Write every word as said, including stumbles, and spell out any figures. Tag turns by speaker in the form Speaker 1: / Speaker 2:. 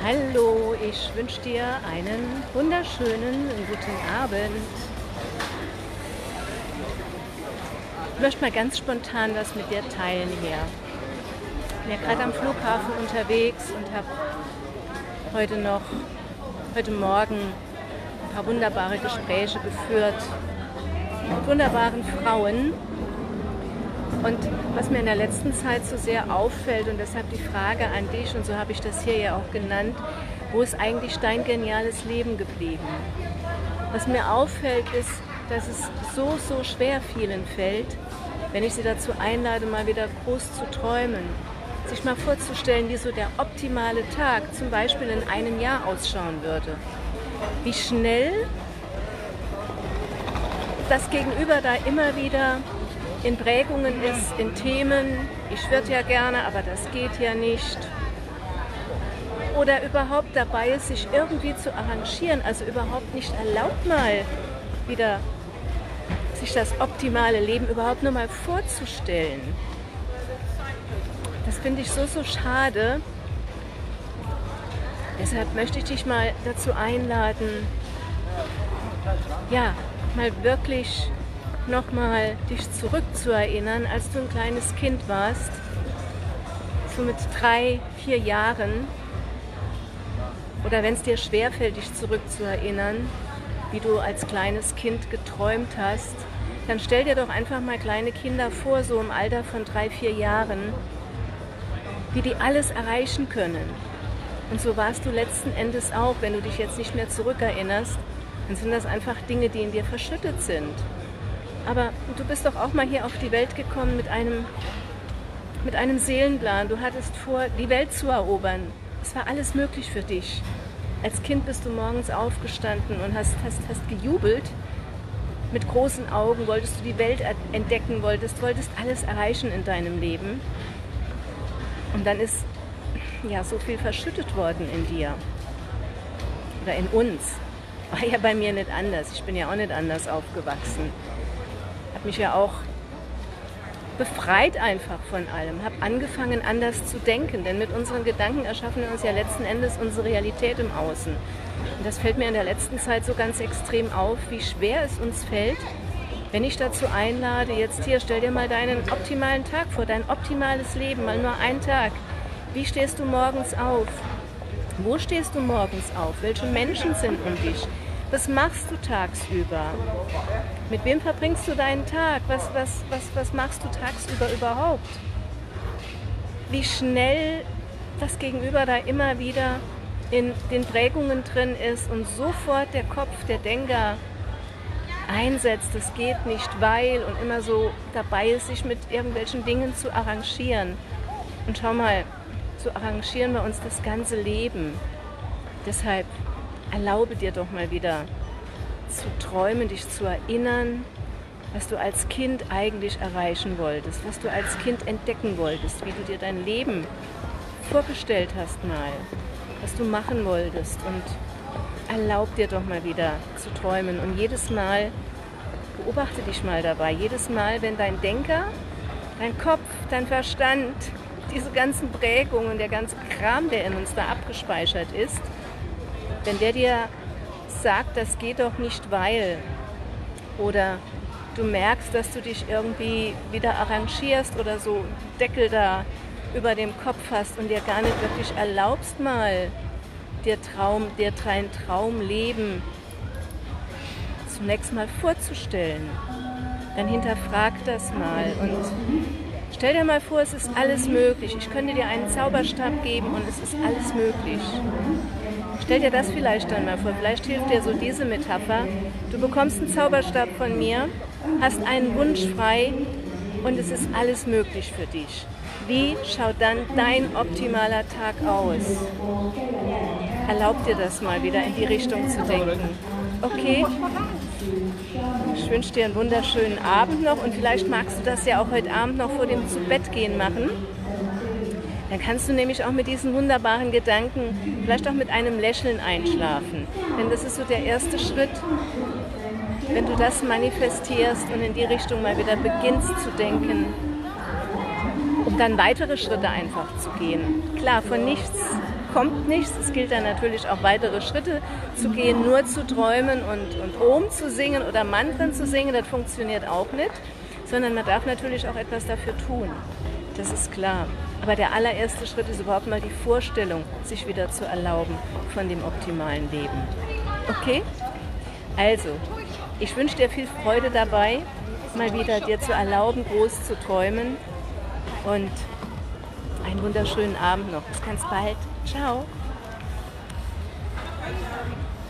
Speaker 1: Hallo, ich wünsche dir einen wunderschönen guten Abend. Ich möchte mal ganz spontan was mit dir teilen hier. Ich bin ja gerade am Flughafen unterwegs und habe heute noch, heute Morgen ein paar wunderbare Gespräche geführt mit wunderbaren Frauen. Und was mir in der letzten Zeit so sehr auffällt, und deshalb die Frage an dich, und so habe ich das hier ja auch genannt, wo ist eigentlich dein geniales Leben geblieben? Was mir auffällt, ist, dass es so, so schwer vielen fällt, wenn ich sie dazu einlade, mal wieder groß zu träumen, sich mal vorzustellen, wie so der optimale Tag zum Beispiel in einem Jahr ausschauen würde. Wie schnell das Gegenüber da immer wieder in Prägungen ist, in Themen, ich würde ja gerne, aber das geht ja nicht. Oder überhaupt dabei ist, sich irgendwie zu arrangieren, also überhaupt nicht erlaubt, mal wieder sich das optimale Leben überhaupt nur mal vorzustellen. Das finde ich so, so schade. Deshalb möchte ich dich mal dazu einladen, ja, mal wirklich nochmal dich zurückzuerinnern, als du ein kleines Kind warst, so mit drei, vier Jahren, oder wenn es dir schwerfällt, dich zurückzuerinnern, wie du als kleines Kind geträumt hast, dann stell dir doch einfach mal kleine Kinder vor, so im Alter von drei, vier Jahren, wie die alles erreichen können. Und so warst du letzten Endes auch, wenn du dich jetzt nicht mehr zurückerinnerst, dann sind das einfach Dinge, die in dir verschüttet sind. Aber du bist doch auch mal hier auf die Welt gekommen mit einem, mit einem Seelenplan. Du hattest vor, die Welt zu erobern. Es war alles möglich für dich. Als Kind bist du morgens aufgestanden und hast, hast, hast gejubelt. Mit großen Augen wolltest du die Welt entdecken, wolltest, wolltest alles erreichen in deinem Leben. Und dann ist ja so viel verschüttet worden in dir. Oder in uns. War ja bei mir nicht anders. Ich bin ja auch nicht anders aufgewachsen. Habe mich ja auch befreit einfach von allem, habe angefangen anders zu denken, denn mit unseren Gedanken erschaffen wir uns ja letzten Endes unsere Realität im Außen. Und das fällt mir in der letzten Zeit so ganz extrem auf, wie schwer es uns fällt, wenn ich dazu einlade, jetzt hier, stell dir mal deinen optimalen Tag vor, dein optimales Leben, mal nur einen Tag. Wie stehst du morgens auf? Wo stehst du morgens auf? Welche Menschen sind um dich? Was machst du tagsüber? Mit wem verbringst du deinen Tag? Was, was, was, was machst du tagsüber überhaupt? Wie schnell das Gegenüber da immer wieder in den Prägungen drin ist und sofort der Kopf, der Denker einsetzt, das geht nicht, weil, und immer so dabei ist, sich mit irgendwelchen Dingen zu arrangieren. Und schau mal, so arrangieren wir uns das ganze Leben. Deshalb erlaube dir doch mal wieder zu träumen, dich zu erinnern, was du als Kind eigentlich erreichen wolltest, was du als Kind entdecken wolltest, wie du dir dein Leben vorgestellt hast mal, was du machen wolltest, und erlaub dir doch mal wieder zu träumen. Und jedes Mal, beobachte dich mal dabei, jedes Mal, wenn dein Denker, dein Kopf, dein Verstand, diese ganzen Prägungen, der ganze Kram, der in uns da abgespeichert ist, wenn der dir sagt, das geht doch nicht, weil, oder du merkst, dass du dich irgendwie wieder arrangierst oder so einen Deckel da über dem Kopf hast und dir gar nicht wirklich erlaubst, mal dir Traum, dir dein Traumleben zunächst mal vorzustellen, dann hinterfrag das mal und stell dir mal vor, es ist alles möglich. Ich könnte dir einen Zauberstab geben und es ist alles möglich. Stell dir das vielleicht dann mal vor, vielleicht hilft dir so diese Metapher. Du bekommst einen Zauberstab von mir, hast einen Wunsch frei und es ist alles möglich für dich. Wie schaut dann dein optimaler Tag aus? Erlaub dir das mal wieder in die Richtung zu denken. Okay? Ich wünsche dir einen wunderschönen Abend noch und vielleicht magst du das ja auch heute Abend noch vor dem Zubettgehen machen. Dann kannst du nämlich auch mit diesen wunderbaren Gedanken vielleicht auch mit einem Lächeln einschlafen. Denn das ist so der erste Schritt, wenn du das manifestierst und in die Richtung mal wieder beginnst zu denken, um dann weitere Schritte einfach zu gehen. Klar, von nichts kommt nichts. Es gilt dann natürlich auch weitere Schritte zu gehen, nur zu träumen und, und Om zu singen oder Mantren zu singen, das funktioniert auch nicht, sondern man darf natürlich auch etwas dafür tun. Das ist klar. Aber der allererste Schritt ist überhaupt mal die Vorstellung, sich wieder zu erlauben von dem optimalen Leben. Okay? Also, ich wünsche dir viel Freude dabei, mal wieder dir zu erlauben, groß zu träumen. Und einen wunderschönen Abend noch. Bis ganz bald. Ciao.